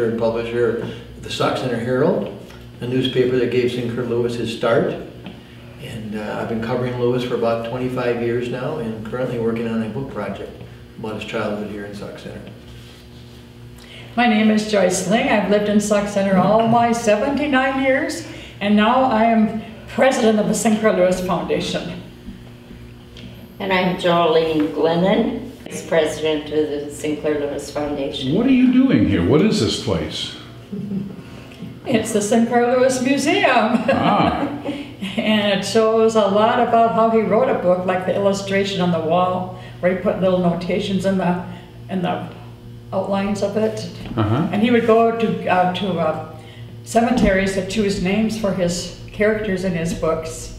editor and publisher of the Sauk Centre Herald, a newspaper that gave Sinclair Lewis his start. And I've been covering Lewis for about 25 years now, and currently working on a book project about his childhood here in Sauk Centre. My name is Joyce Ling. I've lived in Sauk Centre all my 79 years, and now I am president of the Sinclair Lewis Foundation. And I'm Jolene Glennon, vice president of the Sinclair Lewis Foundation. What are you doing here? What is this place? It's the Sinclair Lewis Museum. Ah. And it shows a lot about how he wrote a book, like the illustration on the wall, where he put little notations in the outlines of it. And he would go to cemeteries to choose names for his characters in his books.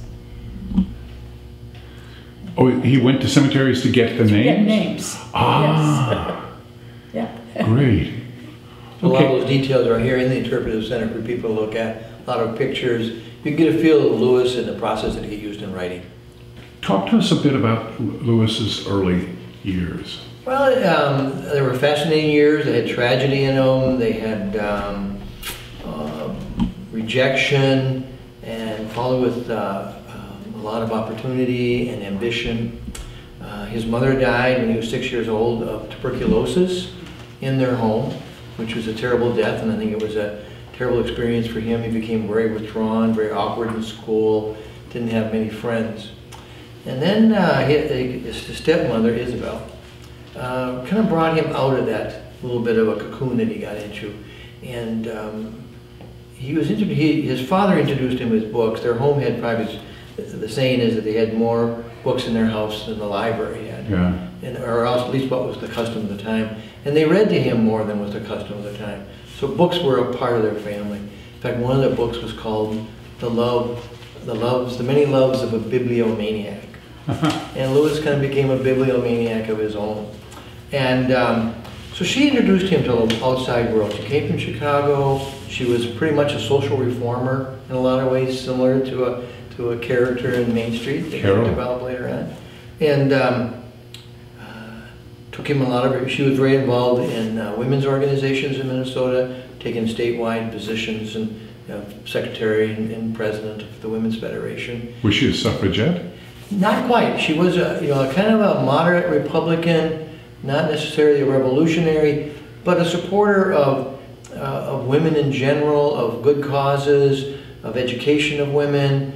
Oh, he went to cemeteries to get the names? Get names. Ah. Yes. Yeah. Great. A lot of those details are here in the Interpretive Center for people to look at. A lot of pictures. You can get a feel of Lewis and the process that he used in writing. Talk to us a bit about Lewis's early years. Well, they were fascinating years. They had tragedy in them. They had rejection, and followed with a lot of opportunity and ambition. His mother died when he was 6 years old of tuberculosis in their home, which was a terrible death, and I think it was a terrible experience for him. He became very withdrawn, very awkward in school, didn't have many friends. And then his stepmother, Isabel, kind of brought him out of that little bit of a cocoon that he got into. And his father introduced him with books. Their home had probably, the saying is that they had more books in their house than the library had. Yeah. Or else at least what was the custom of the time. And they read to him more than was the custom of the time. So books were a part of their family. In fact, one of the books was called The Many Loves of a Bibliomaniac. And Lewis kind of became a bibliomaniac of his own. And so she introduced him to the outside world. She came from Chicago. She was pretty much a social reformer in a lot of ways, similar to a character in Main Street that he developed later on. And took him a lot of, she was very involved in women's organizations in Minnesota, taking statewide positions, and secretary and president of the Women's Federation. Was she a suffragette? Not quite. She was a kind of a moderate Republican, not necessarily a revolutionary, but a supporter of women in general, of good causes, of education of women.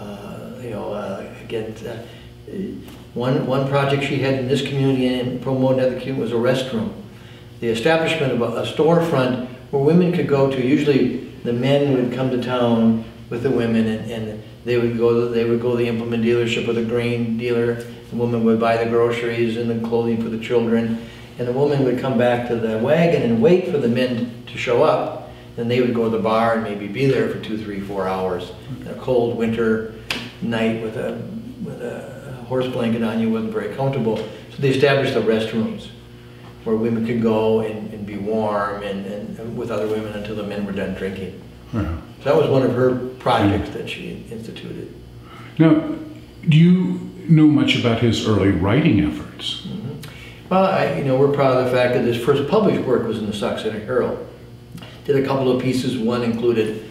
One project she had in this community and promoted at the community was a restroom. The establishment of a storefront where women could go to. Usually the men would come to town with the women, and they would go to the implement dealership or the grain dealer. The woman would buy the groceries and the clothing for the children, and the woman would come back to the wagon and wait for the men to show up. Then they would go to the bar and maybe be there for 2, 3, 4 hours. A cold winter night with a horse blanket on you wasn't very comfortable. So they established the restrooms where women could go and be warm and with other women until the men were done drinking. Yeah. So that was one of her projects that she instituted. Now, do you know much about his early writing efforts? Well, we're proud of the fact that his first published work was in the Sauk Centre Herald. Did a couple of pieces. One included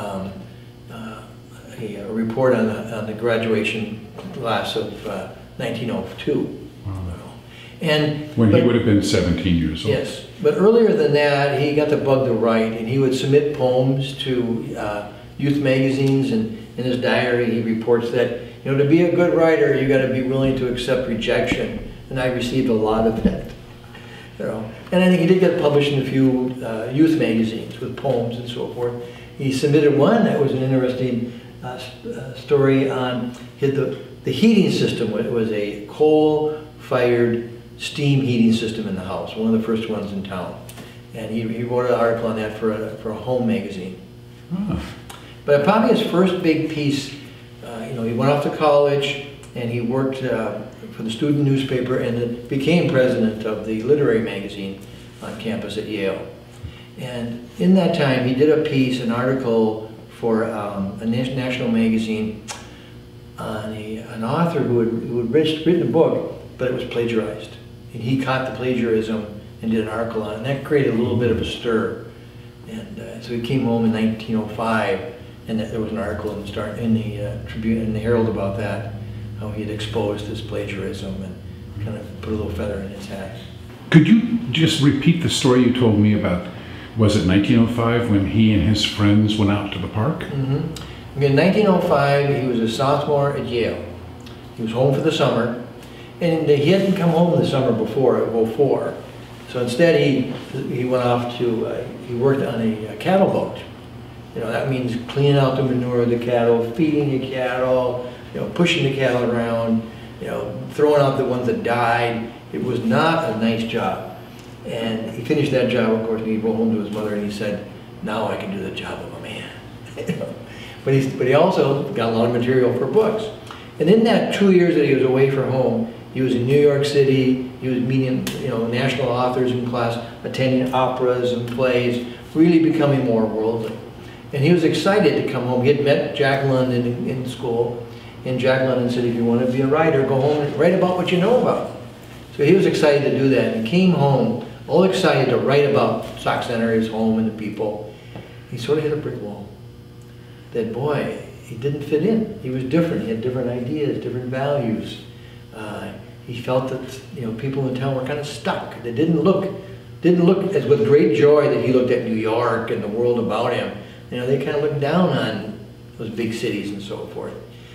a report on the graduation class of 1902. Wow. He would have been 17 years old. Yes, but earlier than that, he got the bug to write, and he would submit poems to youth magazines. And in his diary, he reports that to be a good writer, you got to be willing to accept rejection. And I received a lot of that. And I think he did get published in a few youth magazines with poems and so forth. He submitted one that was an interesting story on the heating system. It was a coal-fired steam heating system in the house, one of the first ones in town. And he wrote an article on that for a home magazine. Oh. But probably his first big piece, he went off to college and he worked for the student newspaper and then became president of the literary magazine on campus at Yale. And in that time, he did a piece, an article for a national magazine on an author who had written a book, but it was plagiarized. And he caught the plagiarism and did an article on it. And that created a little bit of a stir And so he came home in 1905, and there was an article in the Tribune and the Herald about that, how he had exposed his plagiarism and kind of put a little feather in his hat. Could you just repeat the story you told me about, was it 1905 when he and his friends went out to the park? Mm-hmm. In 1905, he was a sophomore at Yale. He was home for the summer, and he hadn't come home the summer before, of '04. So instead, he went off to, he worked on a cattle boat. You know, that means cleaning out the manure of the cattle, feeding the cattle, you know, pushing the cattle around, you know, throwing out the ones that died. It was not a nice job. And he finished that job, of course, and he went home to his mother and he said, now I can do the job of a man. But he also got a lot of material for books. And in that 2 years that he was away from home, he was in New York City, he was meeting, you know, national authors in class, attending operas and plays, really becoming more worldly. And he was excited to come home. He had met Jack London in school, and Jack London said, if you want to be a writer, go home and write about what you know about. So he was excited to do that, and came home, all excited to write about Sauk Centre, his home, and the people. He sort of hit a brick wall. That boy, he didn't fit in. He was different. He had different ideas, different values. He felt that, you know, people in town were kind of stuck. They didn't look as with great joy that he looked at New York and the world about him. You know, they kind of looked down on those big cities and so forth.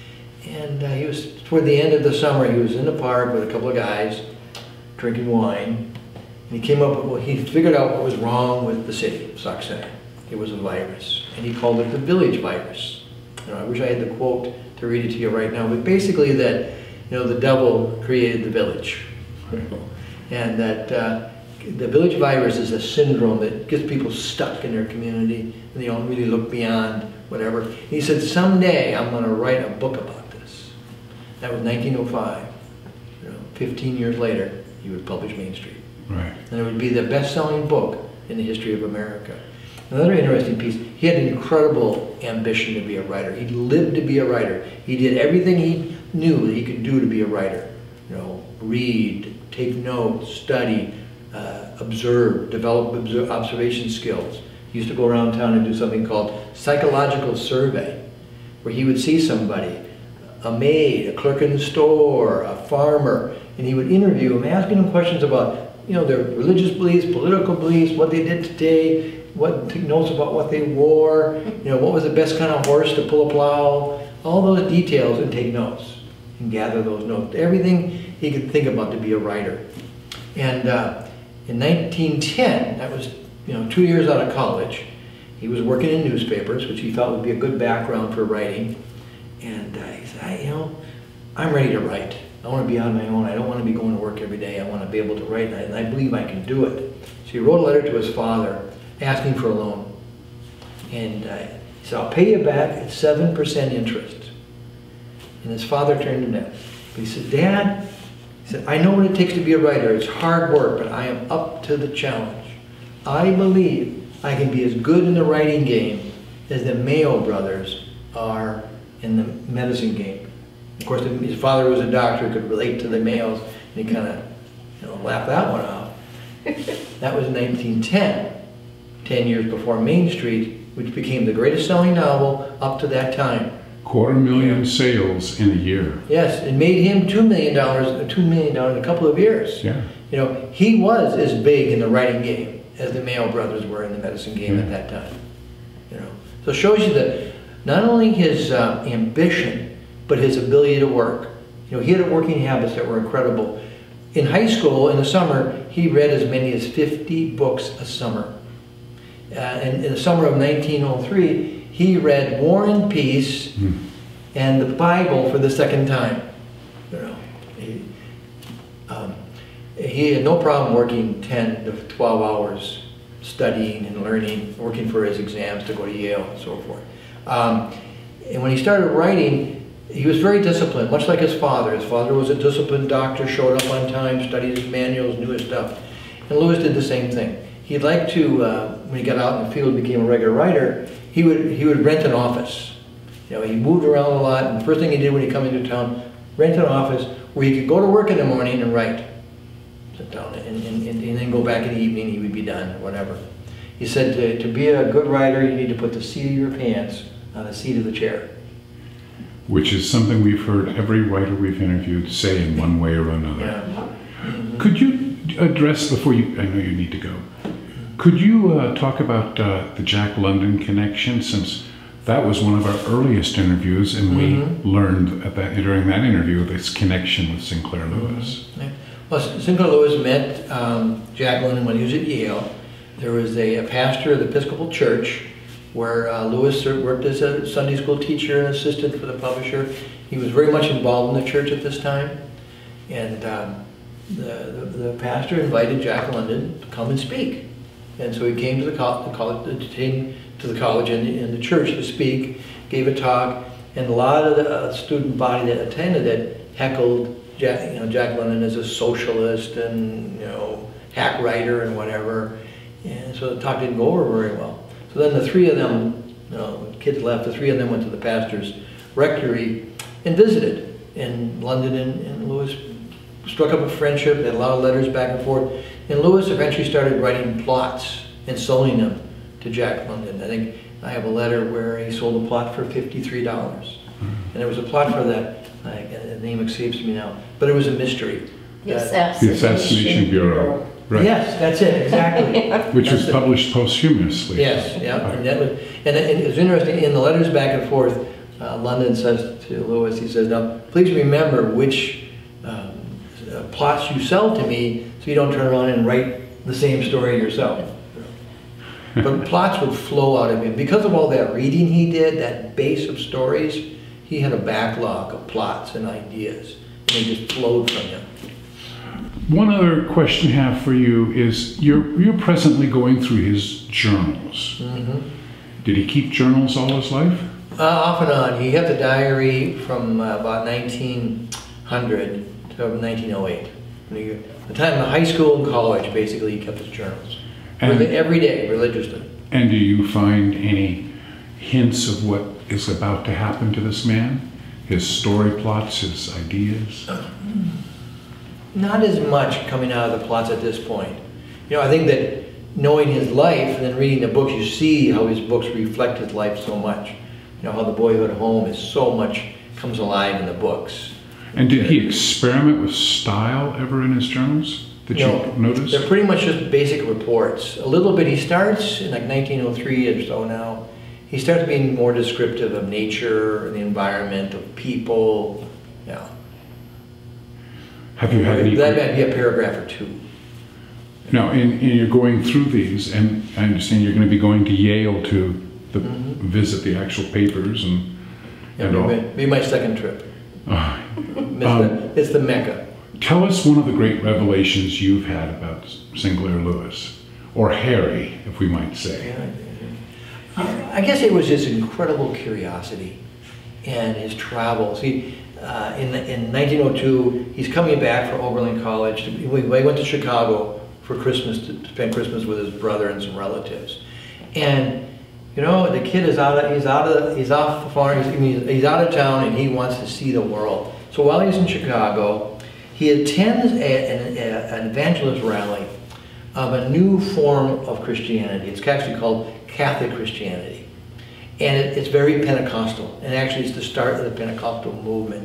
And he was, toward the end of the summer, he was in the park with a couple of guys drinking wine. And he came up with, well, he figured out what was wrong with the city, Sauk Centre. It was a virus. And he called it the village virus. You know, I wish I had the quote to read it to you right now, but basically that, you know, the devil created the village. And that the village virus is a syndrome that gets people stuck in their community and they don't really look beyond whatever. He said, someday I'm going to write a book about this. That was 1905. You know, 15 years later, he would publish Main Street. Right. And it would be the best-selling book in the history of America. Another interesting piece, he had an incredible ambition to be a writer. He lived to be a writer. He did everything he knew that he could do to be a writer. You know, read, take notes, study, observe, develop observation skills. He used to go around town and do something called psychological survey, where he would see somebody, a maid, a clerk in the store, a farmer, and he would interview them, asking them questions about, you know, their religious beliefs, political beliefs, what they did today, take notes about what they wore, you know, what was the best kind of horse to pull a plow, all those details, and take notes and gather those notes. Everything he could think about to be a writer. And in 1910, that was, you know, 2 years out of college, he was working in newspapers, which he thought would be a good background for writing. And he said, you know, I'm ready to write. I want to be on my own. I don't want to be going to work every day. I want to be able to write, and I believe I can do it. So he wrote a letter to his father asking for a loan. And he said, I'll pay you back at 7% interest. And his father turned him down. But he said, Dad, he said, I know what it takes to be a writer. It's hard work, but I am up to the challenge. I believe I can be as good in the writing game as the Mayo brothers are in the medicine game. Of course, his father was a doctor who could relate to the Mayos, and he kind of, you know, laughed that one off. That was 1910, 10 years before Main Street, which became the greatest selling novel up to that time. 250,000 sales in a year. Yes, it made him $2 million in a couple of years. Yeah. You know, he was as big in the writing game as the Mayo brothers were in the medicine game at that time. You know, so it shows you that not only his ambition, but his ability to work. You know, he had working habits that were incredible. In high school, in the summer, he read as many as 50 books a summer. And in the summer of 1903, he read War and Peace and the Bible for the second time. You know, he had no problem working 10 to 12 hours, studying and learning, working for his exams to go to Yale and so forth. And when he started writing, he was very disciplined, much like his father. His father was a disciplined doctor, showed up on time, studied his manuals, knew his stuff. And Lewis did the same thing. He'd like to, when he got out in the field and became a regular writer, he would rent an office. You know, he moved around a lot, and the first thing he did when he came into town, rent an office where he could go to work in the morning and write. Sit down, and then go back in the evening, he would be done, or whatever. He said to be a good writer, you need to put the seat of your pants on the seat of the chair. Which is something we've heard every writer we've interviewed say in one way or another. Yeah. Could you address, before you, I know you need to go, could you talk about the Jack London connection, since that was one of our earliest interviews, and we learned during that interview this connection with Sinclair Lewis. Yeah. Well, Sinclair Lewis met Jack London when he was at Yale. There was a pastor of the Episcopal Church where Lewis worked as a Sunday school teacher and assistant for the publisher. He was very much involved in the church at this time. And the pastor invited Jack London to come and speak. And so he came to the college and the church to speak, gave a talk, and a lot of the student body that attended it heckled Jack London as a socialist and hack writer and whatever. And so the talk didn't go over very well. So then the three of them, when kids left, the three of them went to the pastor's rectory and visited. And London and Lewis struck up a friendship, had a lot of letters back and forth. And Lewis eventually started writing plots and selling them to Jack London. I think I have a letter where he sold a plot for $53. And there was a plot for that, the name escapes me now, but it was a mystery. The Assassination Bureau. Right. Yes, that's it, exactly. Which was published posthumously. Yes, yeah. And it's interesting, in the letters back and forth, London says to Lewis, he says, now, please remember which plots you sell to me so you don't turn around and write the same story yourself. But plots would flow out of him. Because of all that reading he did, that base of stories, he had a backlog of plots and ideas. And they just flowed from him. One other question I have for you is, you're presently going through his journals. Did he keep journals all his life? Off and on. He had the diary from about 1900 to 1908. The time in high school and college, basically, he kept his journals. Every day, religiously. And do you find any hints of what is about to happen to this man? His story plots, his ideas? Not as much coming out of the plots at this point. I think that knowing his life and then reading the books, you see how his books reflect his life so much. How the boyhood home is so much, comes alive in the books. And did he experiment with style ever in his journals? Did you notice? They're pretty much just basic reports. A little bit, he starts in like 1903 or so now. He starts being more descriptive of nature, the environment, of people. Yeah. Have you had any? That might be a paragraph or two. Now, and you're going through these, and I understand you're going to be going to Yale to visit the actual papers and all. Be my second trip. It's the Mecca. Tell us one of the great revelations you've had about Sinclair Lewis, or Harry, if we might say. I guess it was his incredible curiosity and his travels. In 1902, he's coming back from Oberlin College. He went to Chicago for Christmas to spend Christmas with his brother and some relatives. And the kid is he's off the farm. He's out of town and he wants to see the world. So while he's in Chicago, he attends an evangelist rally of a new form of Christianity. It's actually called Catholic Christianity. And it's very Pentecostal. And actually it's the start of the Pentecostal movement.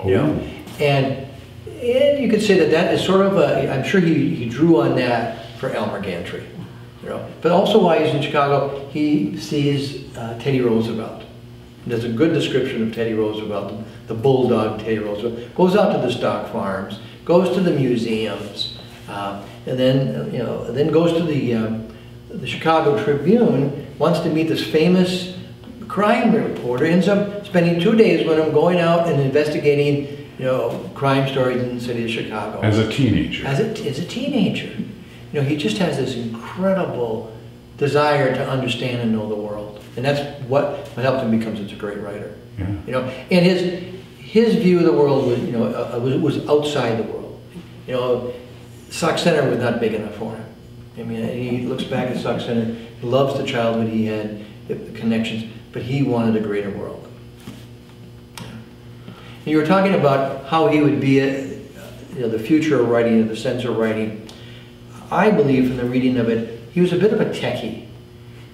And you could say that is sort of I'm sure he drew on that for Elmer Gantry. But also while he's in Chicago, he sees Teddy Roosevelt. There's a good description of Teddy Roosevelt, the bulldog Teddy Roosevelt. Goes out to the stock farms, goes to the museums, and then goes to the Chicago Tribune, wants to meet this famous crime reporter, ends up spending 2 days with him, going out and investigating, crime stories in the city of Chicago. As a teenager. As a teenager. He just has this incredible desire to understand and know the world. And that's what helped him become such a great writer. Yeah. And his view of the world was outside the world. Sauk Center was not big enough for him. He looks back at Sauk Center, he loves the childhood he had, the connections, but he wanted a greater world. And you were talking about how he would be, the future of writing, the sense of writing. I believe from the reading of it, he was a bit of a techie.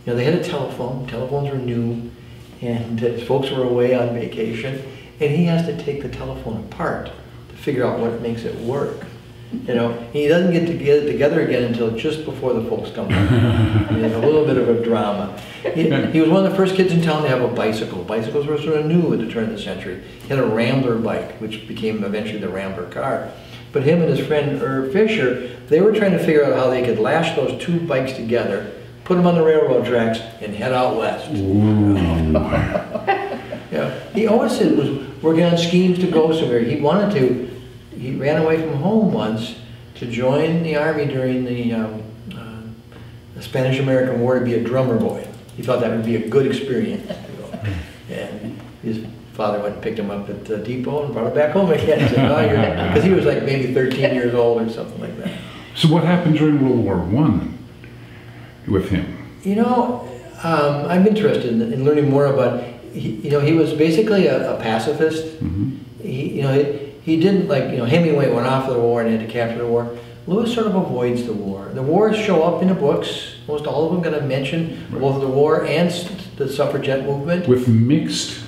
You know, they had a telephone. Telephones were new, and folks were away on vacation, and he has to take the telephone apart to figure out what makes it work. You know, he doesn't get it together again until just before the folks come home. You know, a little bit of a drama. He was one of the first kids in town to have a bicycle. Bicycles were sort of new at the turn of the century. He had a Rambler bike, which became eventually the Rambler car. But him and his friend Irv Fisher, they were trying to figure out how they could lash those two bikes together, put them on the railroad tracks, and head out west. Yeah, he always said was working on schemes to go somewhere. He wanted to. He ran away from home once to join the army during the Spanish-American War to be a drummer boy. He thought that would be a good experience. And his father went and picked him up at the depot and brought him back home again. Because he was like maybe 13 years old or something like that. So what happened during World War I with him? You know, I'm interested in learning more about. You know, he was basically a pacifist. Mm-hmm. He didn't, like, you know, Hemingway went off to the war and had to capture the war. Lewis sort of avoids the war. The wars show up in the books. Most all of them going to mention both the war and the suffragette movement. With mixed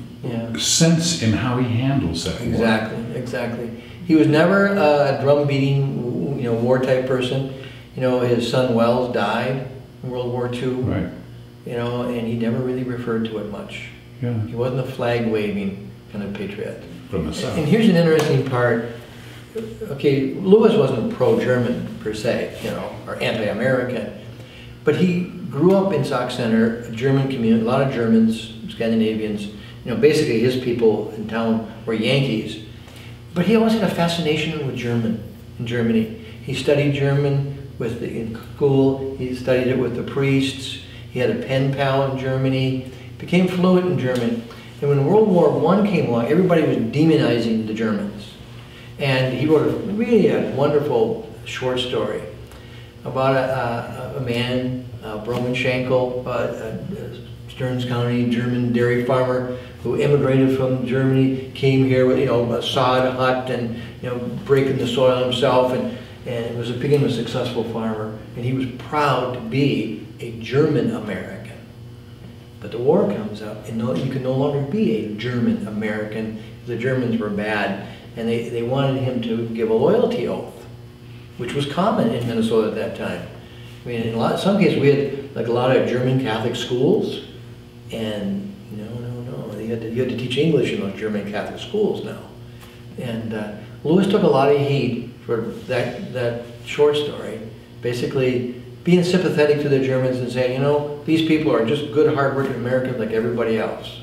sense in how he handles that war. Exactly. He was never a drum-beating, you know, war-type person. You know, his son Wells died in World War II. Right. You know, and he never really referred to it much. Yeah. He wasn't a flag-waving kind of patriot. From the South. And here's an interesting part. Okay, Lewis wasn't pro-German per se, you know, or anti-American, but he grew up in Sauk Center, a German community, a lot of Germans, Scandinavians. You know, basically his people in town were Yankees. But he always had a fascination with Germany. He studied German in school. He studied it with the priests. He had a pen pal in Germany. Became fluent in German. And when World War I came along, everybody was demonizing the Germans. And he wrote a wonderful short story about a man, Broman Schenkel, Stearns County, German dairy farmer who immigrated from Germany, came here with, you know, a sod hut and, you know, breaking the soil himself, and became a successful farmer. And he was proud to be a German American. But the war comes up, and you can no longer be a German American. The Germans were bad, and they wanted him to give a loyalty oath, which was common in Minnesota at that time. I mean, in some cases we had like a lot of German Catholic schools, and no, you had to teach English in those German Catholic schools now. And Lewis took a lot of heat for that short story, basically being sympathetic to the Germans and saying, you know, these people are just good, hard-working Americans like everybody else.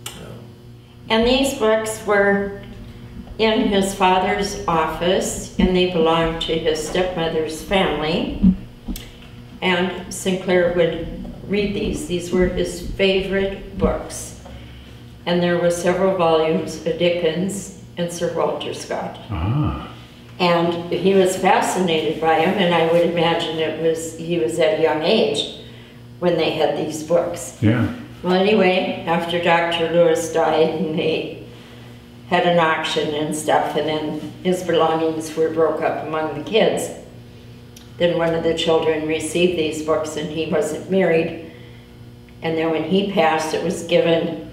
And these books were in his father's office, and they belonged to his stepmother's family. And Sinclair would read these. These were his favorite books. And there were several volumes of Dickens and Sir Walter Scott. Ah. And he was fascinated by him, and I would imagine he was at a young age when they had these books. Yeah. Well, anyway, after Dr. Lewis died, and they had an auction and stuff, and then his belongings were broke up among the kids. Then one of the children received these books, and he wasn't married. And then when he passed, it was given.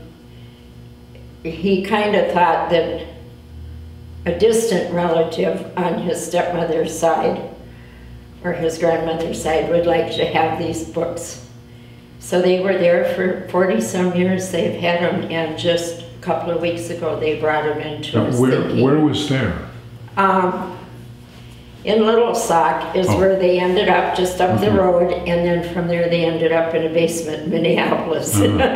He kind of thought that a distant relative on his stepmother's side or his grandmother's side would like to have these books. So they were there for 40-some years. They've had them, and just a couple of weeks ago they brought them into his thinking. Where was there? In Little Sauk is where they ended up, just up the road, and then from there they ended up in a basement in Minneapolis.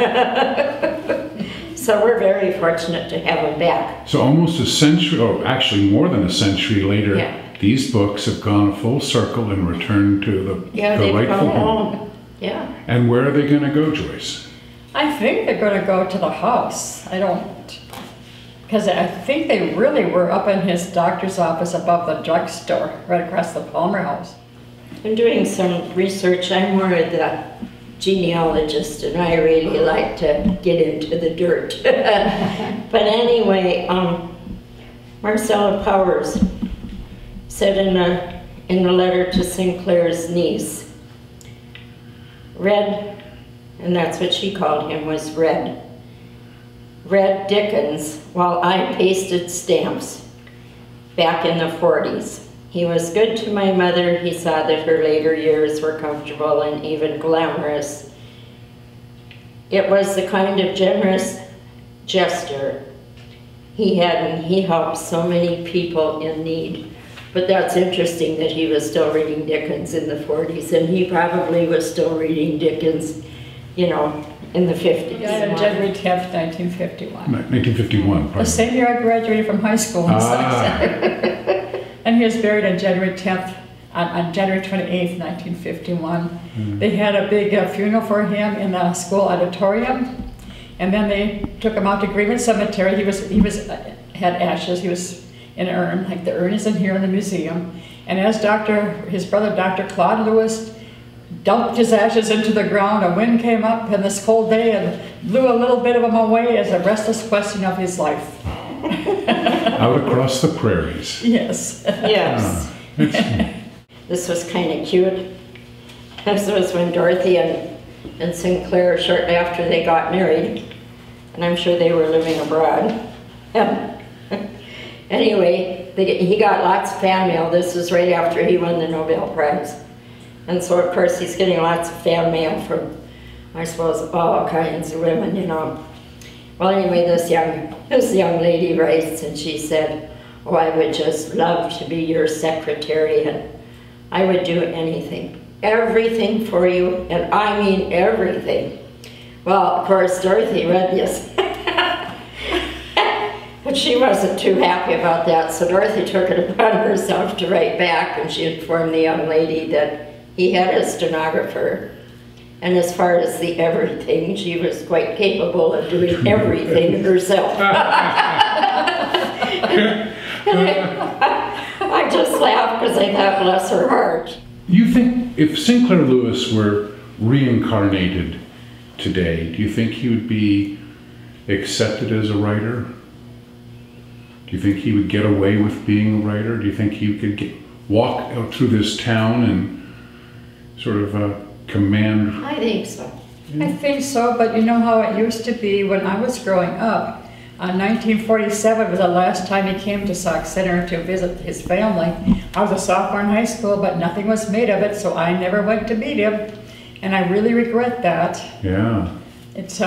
So we're very fortunate to have them back. So almost a century, or actually more than a century later, these books have gone full circle and returned to the rightful home. Yeah. And where are they going to go, Joyce? I think they're going to go to the house. I don't, because I think they really were up in his doctor's office above the drugstore, right across the Palmer House. I'm doing some research. I'm more of the genealogist, and I really like to get into the dirt. But anyway, Marcella Powers said in a letter to Sinclair's niece, read and that's what she called him, was Red. Red Dickens, while I pasted stamps back in the 40s. He was good to my mother. He saw that her later years were comfortable and even glamorous. It was the kind of generous gesture he had, and he helped so many people in need. But that's interesting that he was still reading Dickens in the 40s, and he probably was still reading Dickens, you know, in the 50s. Yeah, January 10th, 1951. 1951, pardon. The same year I graduated from high school. And he was buried on January 10th, on January 28th, 1951. They had a big funeral for him in the school auditorium, and then they took him out to Greenwood Cemetery. He had ashes. He was in an urn, like the urn is in here in the museum. And as his brother, Dr. Claude Lewis, dumped his ashes into the ground, a wind came up in this cold day and blew a little bit of them away as a restless question of his life. Out across the prairies. Yes. Yes. This was kind of cute. This was when Dorothy and Sinclair, shortly after they got married, and I'm sure they were living abroad. Anyway, he got lots of fan mail. This was right after he won the Nobel Prize. And so, of course, he's getting lots of fan mail from, I suppose, all kinds of women, you know. Well, anyway, this young lady writes, and she said, "Oh, I would just love to be your secretary, and I would do anything, everything for you, and I mean everything." Well, of course, Dorothy read this, but she wasn't too happy about that, so Dorothy took it upon herself to write back, and she informed the young lady that he had a stenographer. And as far as the everything, she was quite capable of doing everything herself. I just laughed because I thought, bless her heart. You think if Sinclair Lewis were reincarnated today, do you think he would be accepted as a writer? Do you think he would get away with being a writer? Do you think he could walk out through this town and sort of command? I think so. I think so, but you know how it used to be when I was growing up. 1947 was the last time he came to Sauk Center to visit his family. I was a sophomore in high school, but nothing was made of it, so I never went to meet him, and I really regret that. Yeah. It's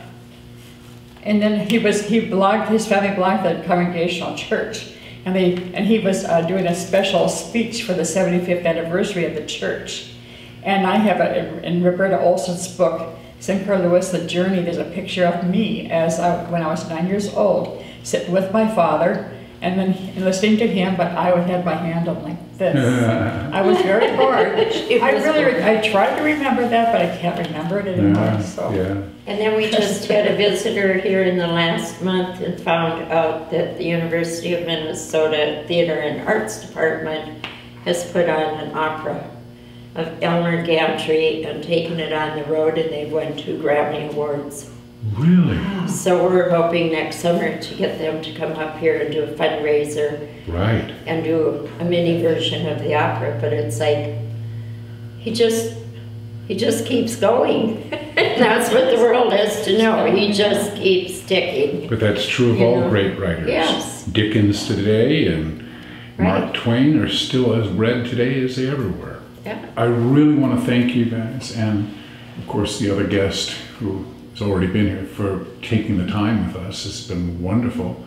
and then his family belonged to the Congregational Church, and he was doing a special speech for the 75th anniversary of the church. And I have in Roberta Olson's book, Sinclair Lewis, The Journey, there's a picture of me when I was 9 years old, sitting with my father, and then listening to him, but I would have my hand up like this. I was very bored. I tried to remember that, but I can't remember it anymore. So. Yeah. And then we just had a visitor here in the last month and found out that the University of Minnesota Theater and Arts Department has put on an opera of Elmer Gantry and taken it on the road, and they've won 2 Grammy Awards. Really? So we're hoping next summer to get them to come up here and do a fundraiser. Right. And do a mini version of the opera, but it's like, he just keeps going. That's what the world has to know. He just keeps ticking. But that's true of all great writers. Yes. Dickens today and Mark Right. Twain are still as read today as they ever were. Yeah. I really want to thank you guys, and of course the other guest who has already been here, for taking the time with us. It's been wonderful.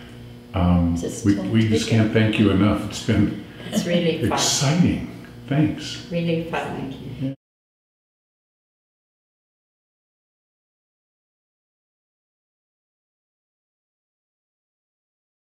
We just can't thank you enough. It's been It's really fun. exciting. Thanks. Really fun.